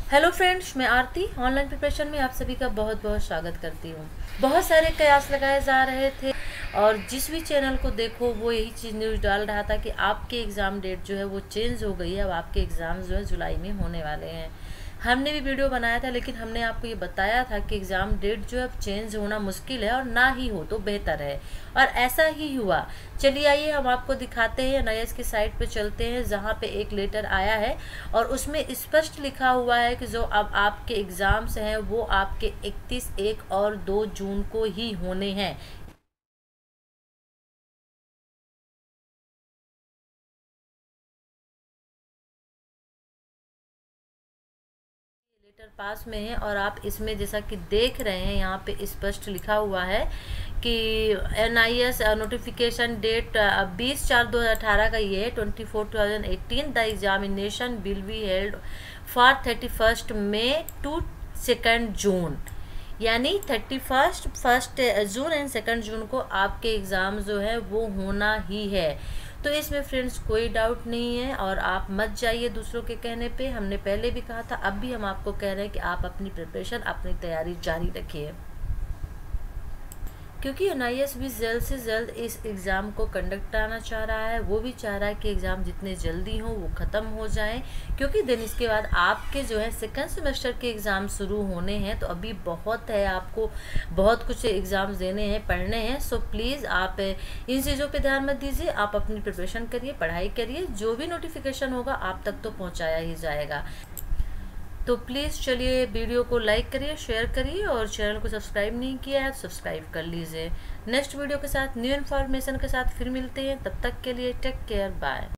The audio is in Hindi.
हेलो फ्रेंड्स, मैं आरती ऑनलाइन प्रिपरेशन में आप सभी का बहुत बहुत स्वागत करती हूँ। बहुत सारे कयास लगाए जा रहे थे और जिस भी चैनल को देखो वो यही चीज़ न्यूज़ डाल रहा था कि आपके एग्ज़ाम डेट जो है वो चेंज हो गई है। अब आपके एग्ज़ाम जो है जुलाई में होने वाले हैं। हमने भी वीडियो बनाया था, लेकिन हमने आपको ये बताया था कि एग्ज़ाम डेट जो है अब चेंज होना मुश्किल है और ना ही हो तो बेहतर है, और ऐसा ही हुआ। चलिए आइए हम आपको दिखाते हैं। NIS की साइट पे चलते हैं जहाँ पे एक लेटर आया है और उसमें स्पष्ट लिखा हुआ है कि जो अब आपके एग्ज़ाम्स हैं वो आपके 31, 1 और 2 जून को ही होने हैं। लेटर पास में है और आप इसमें जैसा कि देख रहे हैं यहाँ पे स्पष्ट लिखा हुआ है कि NIS नोटिफिकेशन डेट 20/4/2018 का ये है। 24/2018 the examination will be held for 31 May to 2 June, यानी 1 जून एंड 2 जून को आपके एग्ज़ाम जो है वो होना ही है। तो इसमें फ्रेंड्स कोई डाउट नहीं है और आप मत जाइए दूसरों के कहने पे। हमने पहले भी कहा था, अब भी हम आपको कह रहे हैं कि आप अपनी प्रिपरेशन, अपनी तैयारी जारी रखिए, क्योंकि NIS भी जल्द से जल्द इस एग्ज़ाम को कंडक्ट कराना चाह रहा है। वो भी चाह रहा है कि एग्ज़ाम जितने जल्दी हो वो ख़त्म हो जाएं, क्योंकि दिन इसके बाद आपके जो है सेकंड सेमेस्टर के एग्ज़ाम शुरू होने हैं। तो अभी बहुत है, आपको बहुत कुछ एग्ज़ाम्स देने हैं, पढ़ने हैं। सो प्लीज़ आप इन चीज़ों पे ध्यान मत दीजिए, आप अपनी प्रिपरेशन करिए, पढ़ाई करिए। जो भी नोटिफिकेशन होगा आप तक तो पहुँचाया ही जाएगा। तो प्लीज़ चलिए वीडियो को लाइक करिए, शेयर करिए, और चैनल को सब्सक्राइब नहीं किया है तो सब्सक्राइब कर लीजिए। नेक्स्ट वीडियो के साथ न्यू इन्फॉर्मेशन के साथ फिर मिलते हैं। तब तक के लिए टेक केयर, बाय।